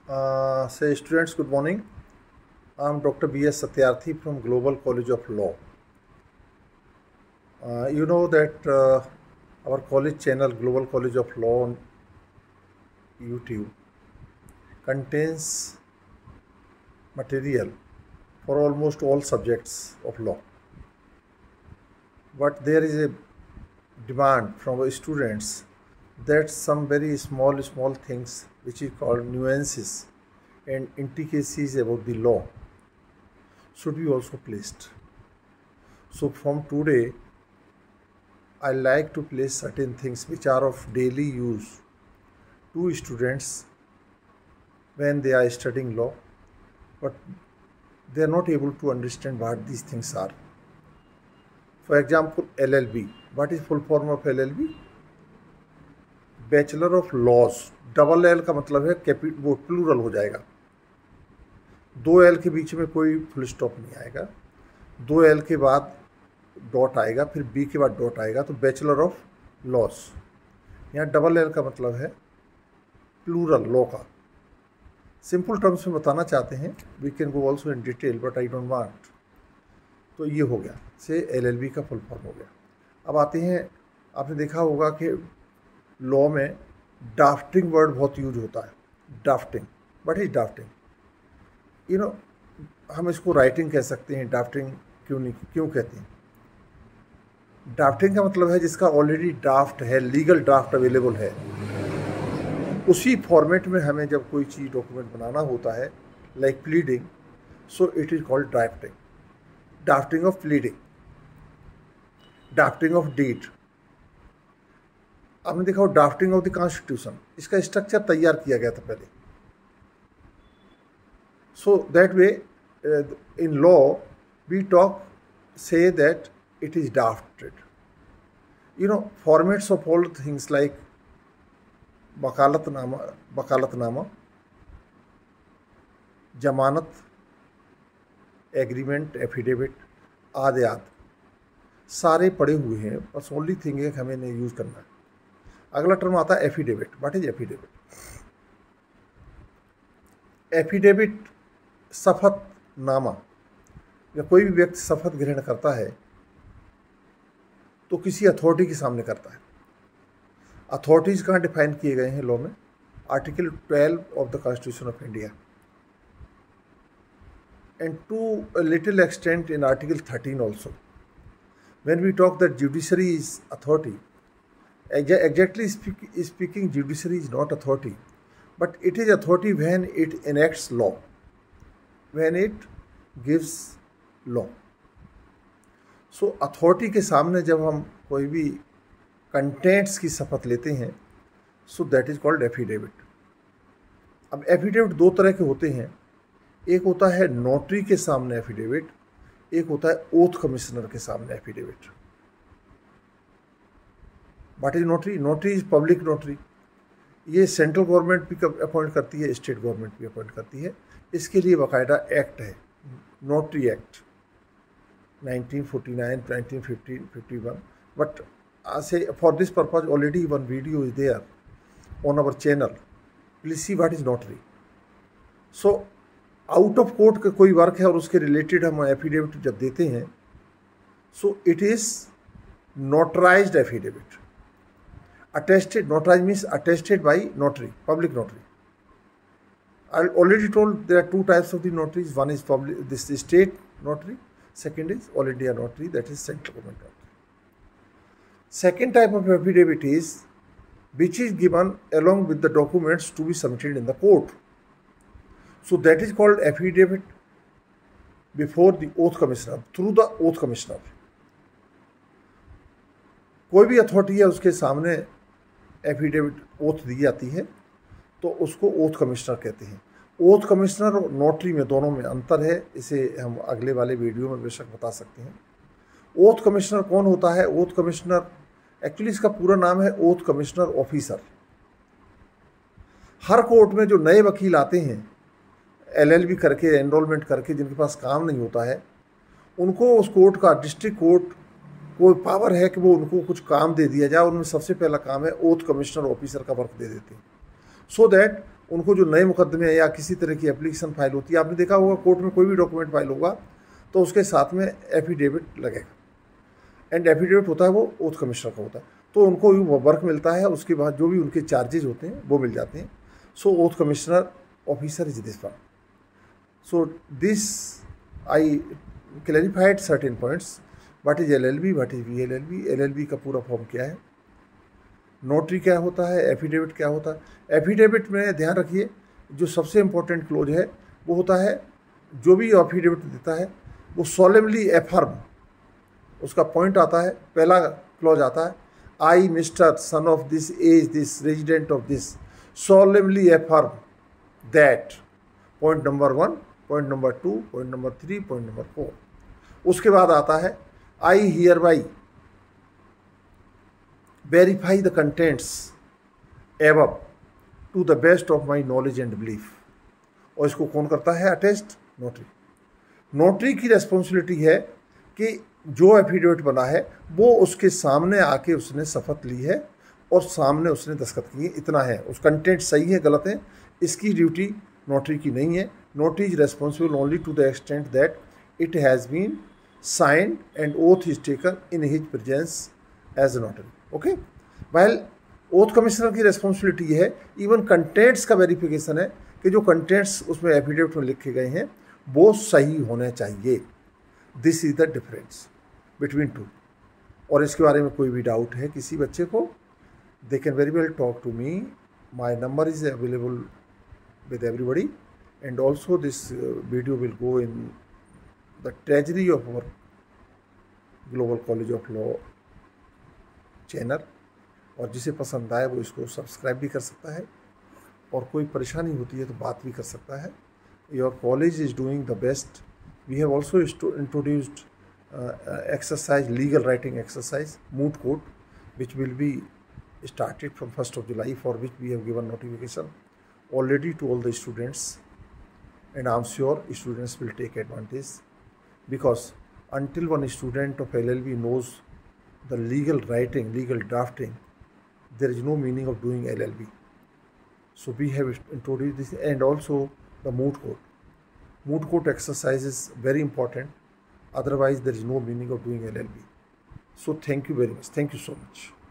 Say students, good morning. I'm Dr. B.S. Satyarthi from Global College of Law. You know that our college channel, Global College of Law on YouTube, contains material for almost all subjects of law. But there is a demand from our students that some very small things which is called nuances and intricacies about the law should be also placed. So from today, I like to place certain things which are of daily use to students when they are studying law, but they are not able to understand what these things are. For example, LLB. What is full form of LLB? Bachelor of laws. Double L का मतलब है वो plural हो जाएगा. 2 L के बीच में कोई full stop नहीं आएगा. 2 एल के बाद डॉट आएगा, फिर बी के बाद डॉट आएगा, तो बैचलर ऑफ लॉज. यहाँ डबल एल का मतलब है प्लूरल लॉ का. सिंपल टर्म्स में बताना चाहते हैं, we can go also in detail but I don't want. तो ये हो गया से LLB का फुल फॉर्म हो गया. अब आते हैं, आपने देखा होगा कि लॉ में ड्राफ्टिंग वर्ड बहुत यूज होता है. Drafting, what is drafting? हम इसको राइटिंग कह सकते हैं. ड्राफ्टिंग क्यों कहते हैं? ड्राफ्टिंग का मतलब है जिसका ऑलरेडी ड्राफ्ट है, लीगल ड्राफ्ट अवेलेबल है. उसी फॉर्मेट में हमें जब कोई चीज़ डॉक्यूमेंट बनाना होता है, like pleading, so it is called drafting. Drafting of pleading, drafting of deed. आपने देखा हो ड्राफ्टिंग ऑफ द कॉन्स्टिट्यूशन, इसका स्ट्रक्चर तैयार किया गया था पहले. So that way in law we talk say that it is drafted. Formats of all things like वकालतनामा, जमानत, एग्रीमेंट, एफिडेविट आदि सारे पड़े हुए हैं. बस ओनली थिंग है हमें नहीं यूज़ करना है. अगला टर्म आता है affidavit. What is affidavit? Affidavit शपथनामा, या कोई भी व्यक्ति शपथ ग्रहण करता है तो किसी अथॉरिटी के सामने करता है. अथॉरिटीज़ कहाँ डिफाइन किए गए हैं लॉ में? Article 12 of the constitution of India, and to a little extent in article 13 also. When we talk that judiciary is authority, exactly speaking, judiciary is not authority, but it is authority when it enacts law, when it gives law. So authority के सामने जब हम कोई भी contents की शपथ लेते हैं, so that is called affidavit. अब एफिडेविट 2 तरह के होते हैं. एक होता है नोटरी के सामने एफिडेविट, एक होता है ओथ कमिश्नर के सामने affidavit. What is notary? Notary is public notary. ये सेंट्रल गवर्नमेंट भी अपॉइंट करती है, स्टेट गवर्नमेंट भी अपॉइंट करती है. इसके लिए बाकायदा एक्ट है, notary act 1949, 1950, 51. But I say for this purpose already one video is there on our channel. Please see what is notary. So out of court का कोई वर्क है और उसके रिलेटेड हम एफिडेविट जब देते हैं, so it is notarized affidavit. Attested, notarize means attested by notary, public notary. I already told there are 2 types of the notaries. One is public, this is state notary. Second is all India notary, that is central government notary. Second type of affidavit is which is given along with the documents to be submitted in the court. So that is called affidavit before the oath commissioner, through the oath commissioner. कोई भी authority है उसके सामने affidavit oath दी जाती है तो उसको oath commissioner कहते हैं. ओथ कमिश्नर और नोटरी में दोनों में अंतर है, इसे हम अगले वाले वीडियो में बेशक बता सकते हैं. ओथ कमिश्नर कौन होता है? ओथ कमिश्नर एक्चुअली इसका पूरा नाम है ओथ कमिश्नर ऑफिसर. हर कोर्ट में जो नए वकील आते हैं LLB करके, एनरोलमेंट करके, जिनके पास काम नहीं होता है, उनको उस कोर्ट का, डिस्ट्रिक्ट कोर्ट को पावर है कि वो उनको कुछ काम दे दिया जाए. उनमें सबसे पहला काम है ओथ कमिश्नर ऑफिसर का वर्क दे देते हैं, सो दैट उनको जो नए मुकदमे या किसी तरह की एप्लीकेशन फाइल होती है, आपने देखा होगा कोर्ट में कोई भी डॉक्यूमेंट फाइल होगा तो उसके साथ में एफिडेविट लगेगा, एंड एफिडेविट होता है वो ओथ कमिश्नर का होता है, तो उनको वर्क मिलता है, उसके बाद जो भी उनके चार्जेज होते हैं वो मिल जाते हैं। So oath commissioner officer is this one. So this I clarified certain points. What is LLB, what is VLLB, LLB का पूरा फॉर्म क्या है, नोटरी क्या होता है, एफिडेविट क्या होता है। एफिडेविट में ध्यान रखिए जो सबसे इम्पोर्टेंट क्लोज है वो होता है, जो भी एफिडेविट देता है वो सोलेमली एफर्म, उसका पॉइंट आता है, पहला क्लॉज आता है, I mister son of this age this resident of this solemnly affirm that, point number 1, point number 2, point number 3, point number 4। उसके बाद आता है I hereby verify the contents above to the best of my knowledge and belief। और इसको कौन करता है, attest notary. Notary की रेस्पॉन्सिबिलिटी है कि जो एफिडेविट बना है वो उसके सामने आके उसने शपथ ली है और सामने उसने दस्तखत किए, इतना है। उस कंटेंट सही है गलत है इसकी ड्यूटी नोटरी की नहीं है। Notary is responsible only to the extent that it has been signed and oath is taken in his presence as a notary. Okay, while oath commissioner की रेस्पॉन्सिबिलिटी ये है, इवन कंटेंट्स का verification है कि जो कंटेंट्स उसमें affidavit में लिखे गए हैं वो सही होने चाहिए। This is the difference between two. और इसके बारे में कोई भी डाउट है किसी बच्चे को, they can very well talk to me, my number is available with everybody, and also this video will go in the treasury of our Global College of Law channel. और जिसे पसंद आए वो इसको सब्सक्राइब भी कर सकता है, और कोई परेशानी होती है तो बात भी कर सकता है। Your college is doing the best. We have also introduced exercise, legal writing exercise, moot court, which will be started from 1st of July, for which we have given notification already to all the students, and I am sure students will take advantage, because until one student of LLB knows the legal writing, legal drafting, there is no meaning of doing LLB. So we have introduced this, and also the moot court. Moot court exercise is very important, otherwise there is no meaning of doing LLB. So thank you very much. Thank you so much.